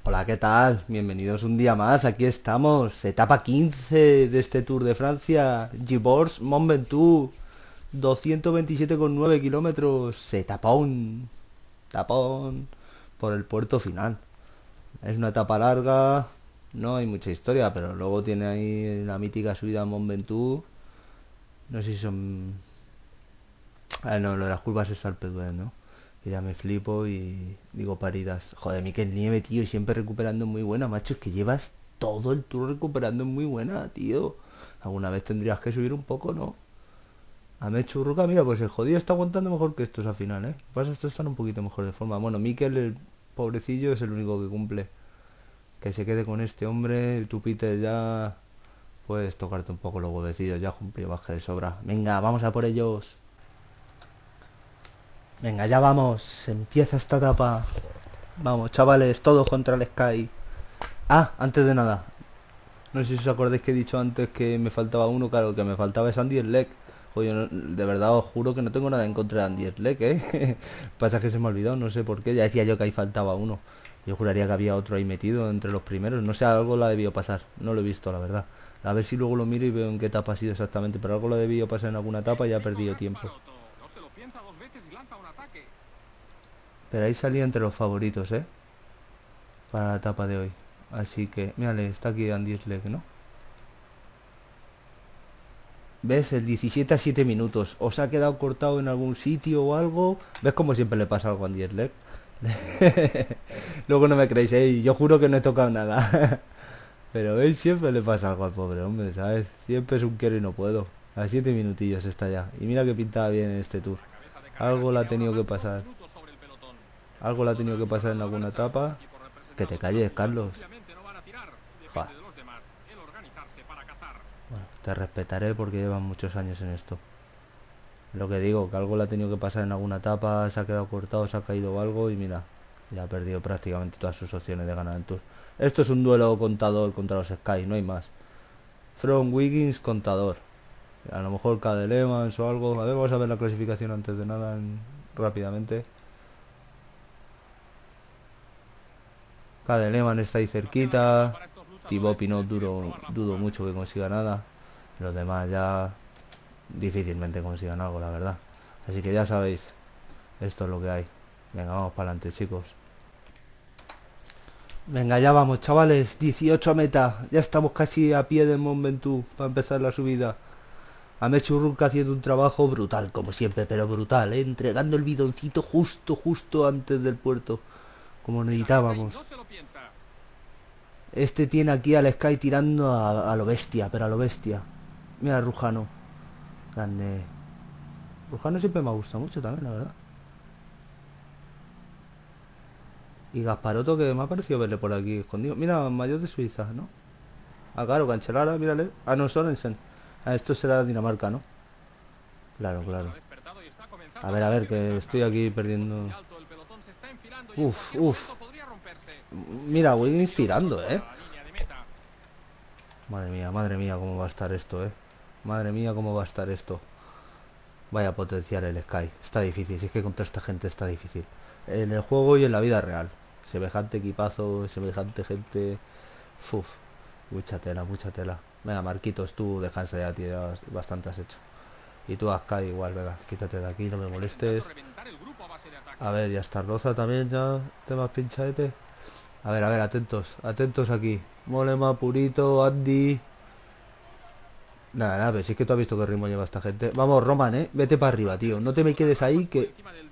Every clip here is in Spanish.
Hola, ¿qué tal? Bienvenidos un día más, aquí estamos, etapa 15 de este Tour de Francia, Givors Mont Ventoux, 227,9 kilómetros, tapón, por el puerto final. Es una etapa larga, no hay mucha historia, pero luego tiene ahí la mítica subida a Mont Ventoux, no sé si son... Ah, no, lo de las curvas es Alpe d'Huez, ¿no? Y ya me flipo y digo paridas. Joder, Miquel Nieve, tío, siempre recuperando muy buena, macho. Es que llevas todo el tour recuperando muy buena, tío. Alguna vez tendrías que subir un poco, ¿no? A Mechu Churruca, mira, pues el jodido está aguantando mejor que estos al final, ¿eh? Lo que pasa, estos están un poquito mejor de forma. Bueno, Miquel, el pobrecillo, es el único que cumple. Que se quede con este hombre, tú Peter ya puedes tocarte un poco los huevecillos, ya cumplió baje de sobra. Venga, vamos a por ellos. Venga, ya vamos, empieza esta etapa. Vamos, chavales, todos contra el Sky. Ah, antes de nada, no sé si os acordáis que he dicho antes que me faltaba uno, claro, que me faltaba es Andy Schleck. Oye, de verdad os juro que no tengo nada en contra de Andy Schleck, ¿eh? Pasa que se me ha olvidado, no sé por qué, ya decía yo que ahí faltaba uno. Yo juraría que había otro ahí metido entre los primeros, no sé, algo la debió pasar, no lo he visto, la verdad. A ver si luego lo miro y veo en qué etapa ha sido exactamente, pero algo lo debió pasar en alguna etapa y ya he perdido tiempo. Pero ahí salía entre los favoritos, ¿eh? Para la etapa de hoy. Así que, mírale, está aquí Andy Schleck, ¿no? ¿Ves? El 17 a 7 minutos. ¿Os ha quedado cortado en algún sitio o algo? ¿Ves como siempre le pasa algo a Andy Schleck? Luego no me creéis, ¿eh? Yo juro que no he tocado nada. Pero él siempre le pasa algo al pobre hombre, ¿sabes? Siempre es un quiero y no puedo. A 7 minutillos está ya. Y mira que pintaba bien en este tour. Algo le ha tenido que pasar. Algo le ha tenido que pasar en alguna etapa. Que te calles, Carlos. Joder. Bueno, te respetaré porque llevan muchos años en esto. Lo que digo, que algo le ha tenido que pasar en alguna etapa, se ha quedado cortado, se ha caído o algo y mira, ya ha perdido prácticamente todas sus opciones de ganar el Tour. Esto es un duelo contador contra los Sky, no hay más. From Wiggins, contador. A lo mejor Cadel Evans o algo. A ver, vamos a ver la clasificación antes de nada rápidamente. Cadel Evans está ahí cerquita. Thibaut Pinot dudo mucho que consiga nada. Los demás ya difícilmente consigan algo, la verdad. Así que ya sabéis, esto es lo que hay. Venga, vamos para adelante, chicos. Venga, ya vamos, chavales. 18 a meta. Ya estamos casi a pie del Mont Ventoux para empezar la subida. Amechurruca haciendo un trabajo brutal, como siempre, pero brutal, ¿eh? Entregando el bidoncito justo antes del puerto, como necesitábamos. Este tiene aquí al Sky tirando a lo bestia, pero a lo bestia. Mira, Rujano. Grande. Rujano siempre me ha gustado mucho también, la verdad. Y Gasparoto, que me ha parecido verle por aquí escondido. Mira, mayor de Suiza, ¿no? Ah, claro, Cancelara, mírale. Ah, no, Sorensen. Ah, esto será Dinamarca, ¿no? Claro, claro. A ver, que estoy aquí perdiendo. Uf. Mira, Wiggins tirando, ¿eh? Madre mía, cómo va a estar esto, ¿eh? Madre mía, cómo va a estar esto. Vaya potenciar el Sky. Está difícil, si es que contra esta gente está difícil. En el juego y en la vida real. Semejante equipazo, semejante gente. Uf, mucha tela, mucha tela. Venga, Marquitos, tú descansa ya, tío. Ya bastante has hecho. Y tú, Sky, igual, venga, quítate de aquí, no me molestes. A ver, ya está Roza también, ya. Temas pinchadete. A ver, atentos aquí. Molema, Purito, Andy. Nada, pero si es que tú has visto qué ritmo lleva esta gente. Vamos, Roman, vete para arriba, tío. No te me quedes ahí que...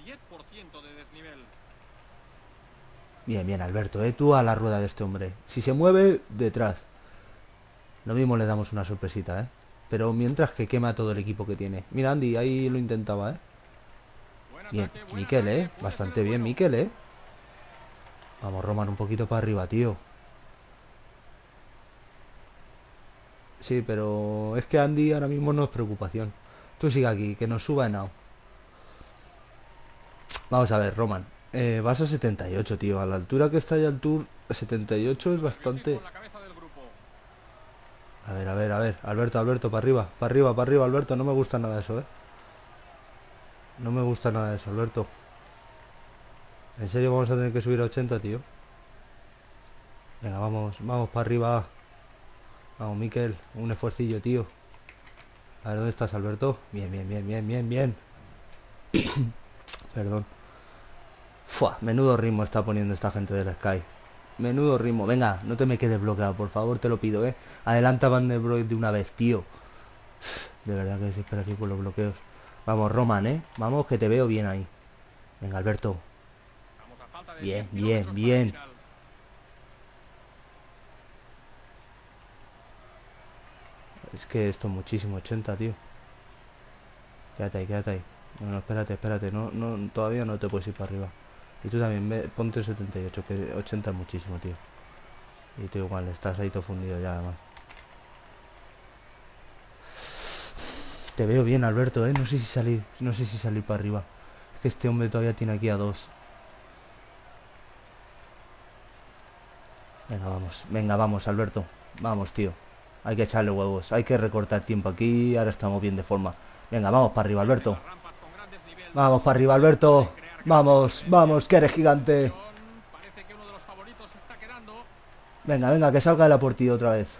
Bien, Alberto, tú a la rueda de este hombre. Si se mueve, detrás. Lo mismo le damos una sorpresita, Pero mientras que quema a todo el equipo que tiene. Mira, Andy, ahí lo intentaba, Bien, Miquel, Bastante bien, Miquel, Vamos, Roman, un poquito para arriba, tío. Sí, pero es que Andy ahora mismo no es preocupación. Tú sigue aquí, que nos suba en AO. Vamos a ver, Roman. Vas a 78, tío. A la altura que está ya el Tour, 78 es bastante... A ver. Alberto, para arriba, Alberto. No me gusta nada eso, No me gusta nada eso, Alberto. ¿En serio vamos a tener que subir a 80, tío? Venga, vamos, vamos para arriba. Vamos, Miquel, un esfuercillo, tío. A ver, ¿dónde estás, Alberto? Bien, bien, bien, bien, bien, bien. Perdón. Fua, menudo ritmo está poniendo esta gente del Sky. Menudo ritmo. Venga, no te me quedes bloqueado, por favor, te lo pido, ¿eh? Adelanta Van der Broek de una vez, tío. De verdad que desesperación con los bloqueos. Vamos, Roman, ¿eh? Vamos, que te veo bien ahí. Venga, Alberto. Bien, bien, bien. Es que esto es muchísimo, 80, tío. Quédate ahí, quédate ahí. No, no, espérate, espérate. No, no, todavía no te puedes ir para arriba. Y tú también, ponte 78, que 80 es muchísimo, tío. Y tú igual, estás ahí todo fundido ya, además. Te veo bien, Alberto, ¿eh? No sé si salir para arriba. Es que este hombre todavía tiene aquí a dos. Venga, vamos, Alberto. Vamos, tío. Hay que echarle huevos, hay que recortar tiempo aquí. Ahora estamos bien de forma. Venga, vamos para arriba, Alberto. Vamos para arriba, Alberto. Vamos, vamos, que eres gigante. Venga, venga, que salga de la portilla otra vez.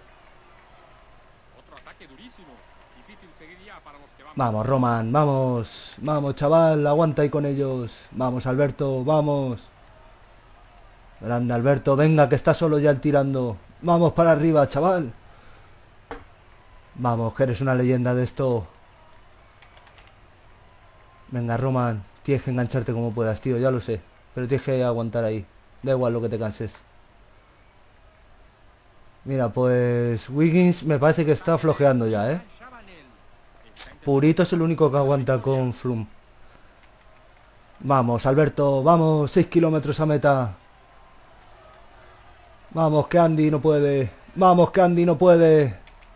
Vamos, Roman, vamos. Vamos, chaval, aguanta ahí con ellos. Vamos, Alberto, vamos. Grande, Alberto, venga, que está solo ya el tirando. Vamos para arriba, chaval. Vamos, que eres una leyenda de esto. Venga, Roman, tienes que engancharte como puedas, tío, ya lo sé. Pero tienes que aguantar ahí. Da igual lo que te canses. Mira, pues Wiggins me parece que está flojeando ya, ¿eh? Purito es el único que aguanta con Froome. Vamos, Alberto, vamos, 6 kilómetros a meta. Vamos, que Andy no puede. Vamos, que Andy no puede.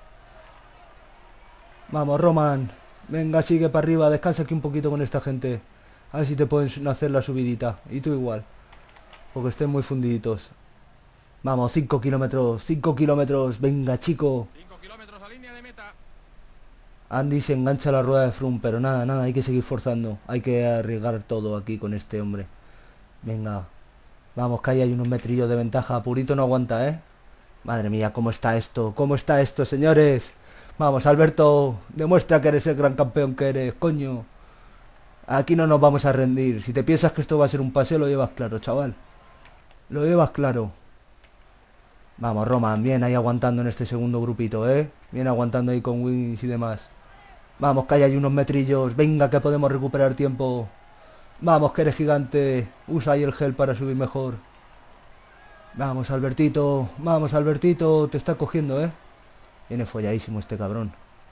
Vamos, Roman. Venga, sigue para arriba, descansa aquí un poquito con esta gente. A ver si te pueden hacer la subidita. Y tú igual. Porque estén muy fundiditos. Vamos, 5 kilómetros, 5 kilómetros. Venga, chico. 5 kilómetros a línea de meta. Andy se engancha a la rueda de Froome, pero nada, nada, hay que seguir forzando. Hay que arriesgar todo aquí con este hombre. Venga. Vamos, que ahí hay unos metrillos de ventaja. Purito no aguanta, ¿eh? Madre mía, ¿cómo está esto? ¿Cómo está esto, señores? Vamos, Alberto, demuestra que eres el gran campeón que eres, coño. Aquí no nos vamos a rendir. Si te piensas que esto va a ser un paseo, lo llevas claro, chaval. Lo llevas claro. Vamos, Roman, bien ahí aguantando en este segundo grupito, ¿eh? Bien aguantando ahí con Wins y demás. Vamos, que ahí hay unos metrillos. Venga, que podemos recuperar tiempo. Vamos, que eres gigante. Usa ahí el gel para subir mejor. Vamos, Albertito. Vamos, Albertito. Te está cogiendo, ¿eh? Viene folladísimo este cabrón.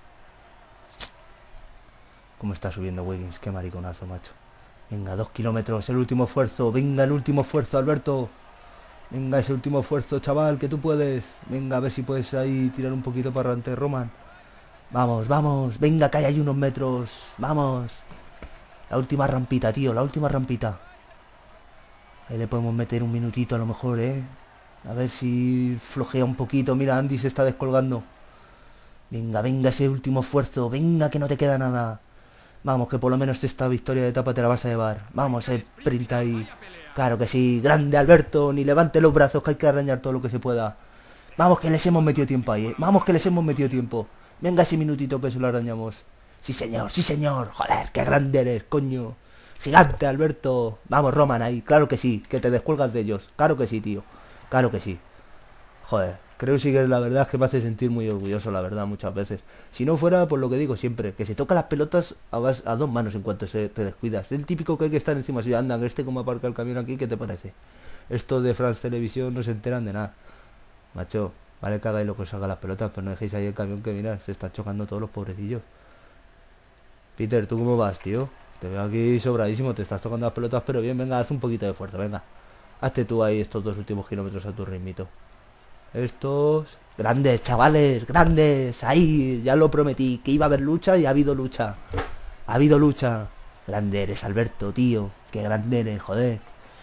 ¿Cómo está subiendo Wiggins? Qué mariconazo, macho. Venga, 2 kilómetros. El último esfuerzo. Venga, el último esfuerzo, Alberto. Venga, ese último esfuerzo, chaval, que tú puedes. Venga, a ver si puedes ahí tirar un poquito para adelante, Roman. Vamos, vamos. Venga, que hay unos metros. Vamos. La última rampita, tío, la última rampita. Ahí le podemos meter un minutito a lo mejor, ¿eh? A ver si flojea un poquito. Mira, Andy se está descolgando. Venga, venga, ese último esfuerzo. Venga, que no te queda nada. Vamos, que por lo menos esta victoria de etapa te la vas a llevar. Vamos, sprint ahí. Claro que sí. Grande, Alberto. Ni levante los brazos, que hay que arañar todo lo que se pueda. Vamos, que les hemos metido tiempo ahí, ¿eh? Vamos, que les hemos metido tiempo. Venga, ese minutito que se lo arañamos. Sí, señor, sí, señor. Joder, qué grande eres, coño. Gigante, Alberto. Vamos, Roman, ahí. Claro que sí, que te descuelgas de ellos. Claro que sí, tío. Claro que sí. Joder, creo sí que la verdad es que me hace sentir muy orgulloso, la verdad, muchas veces. Si no fuera por lo que digo siempre, que se toca las pelotas a dos manos en cuanto te descuidas. Es el típico que hay que estar encima. Si andan, este como aparca el camión aquí, ¿qué te parece? Esto de France Televisión no se enteran de nada. Macho, vale que hagáis lo que os haga las pelotas, pero no dejéis ahí el camión que mira, se está chocando todos los pobrecillos. Peter, ¿tú cómo vas, tío? Te veo aquí sobradísimo, te estás tocando las pelotas, pero bien, venga, haz un poquito de fuerza, venga. Hazte tú ahí estos 2 últimos kilómetros a tu ritmito. Estos... Grandes, chavales, grandes. Ahí, ya lo prometí, que iba a haber lucha y ha habido lucha. Ha habido lucha. Grande eres, Alberto, tío. Qué grande eres, joder.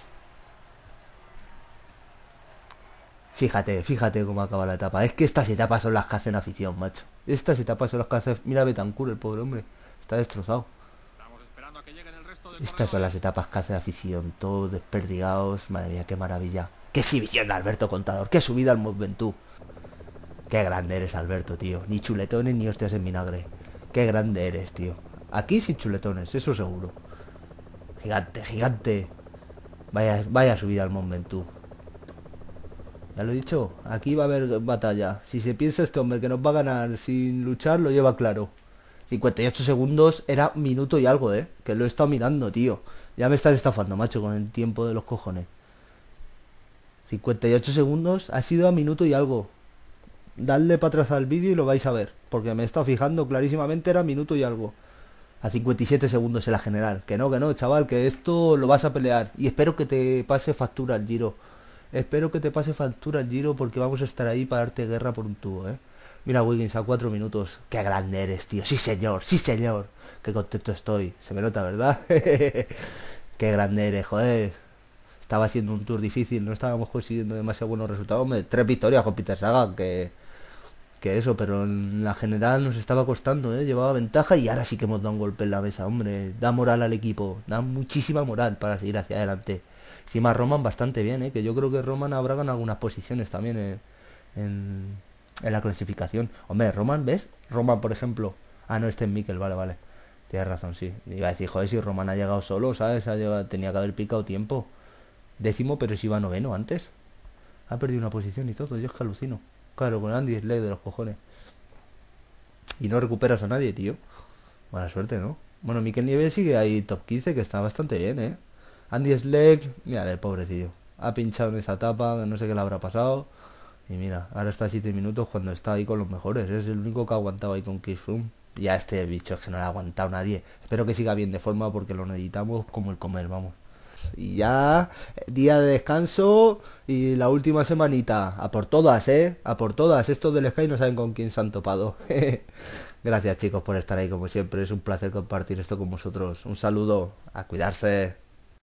Fíjate, fíjate cómo acaba la etapa. Es que estas etapas son las que hacen afición, macho. Estas etapas son las que hacen... Mira Betancur, el pobre hombre. Está destrozado. Estas son las etapas que hace afición. Todos desperdigados. Madre mía, qué maravilla. Qué exhibición de Alberto Contador. Qué subida al Mont Ventoux. Qué grande eres, Alberto, tío. Ni chuletones ni hostias en vinagre. Qué grande eres, tío. Aquí sin chuletones, eso seguro. Gigante, gigante. Vaya subida al Mont Ventoux. Ya lo he dicho, aquí va a haber batalla. Si se piensa este hombre que nos va a ganar sin luchar, lo lleva claro. 58 segundos era minuto y algo, que lo he estado mirando, tío. Ya me estás estafando, macho, con el tiempo de los cojones. 58 segundos ha sido a minuto y algo. Dadle para atrás al vídeo y lo vais a ver, porque me he estado fijando clarísimamente, era minuto y algo. A 57 segundos en la general. Que no, chaval, que esto lo vas a pelear. Y espero que te pase factura el Giro. Espero que te pase factura el Giro, porque vamos a estar ahí para darte guerra por un tubo, Mira, Wiggins, a 4 minutos. Qué grande eres, tío. Sí, señor, sí, señor. Qué contento estoy. Se me nota, ¿verdad? Qué grande eres, joder. Estaba siendo un tour difícil, no estábamos consiguiendo demasiado buenos resultados. Hombre, 3 victorias con Peter Sagan, que eso, pero en la general nos estaba costando, llevaba ventaja y ahora sí que hemos dado un golpe en la mesa, hombre. Da moral al equipo, da muchísima moral para seguir hacia adelante. Encima Roman bastante bien, que yo creo que Roman habrá ganado algunas posiciones también en la clasificación. Hombre, Roman, ¿ves? Roman, por ejemplo. Ah, no, este es Mikel, vale. Tienes razón, sí. Iba a decir, joder, si Roman ha llegado solo, ¿sabes? Tenía que haber picado tiempo. 10º, pero si iba 9º antes. Ha perdido una posición y todo, yo es que alucino. Claro, con Andy Slade de los cojones. Y no recuperas a nadie, tío. Mala suerte, ¿no? Bueno, Mikel Nieve sigue ahí top 15, que está bastante bien, Andy Slade, mira, el pobrecillo. Ha pinchado en esa etapa, no sé qué le habrá pasado. Y mira, ahora está a 7 minutos cuando está ahí con los mejores. Es el único que ha aguantado ahí con Chris Froome. Y a este bicho es que no le ha aguantado nadie. Espero que siga bien de forma porque lo necesitamos como el comer, vamos. Y ya, día de descanso y la última semanita. A por todas, a por todas. Estos del Sky no saben con quién se han topado. Gracias, chicos, por estar ahí como siempre. Es un placer compartir esto con vosotros. Un saludo, a cuidarse.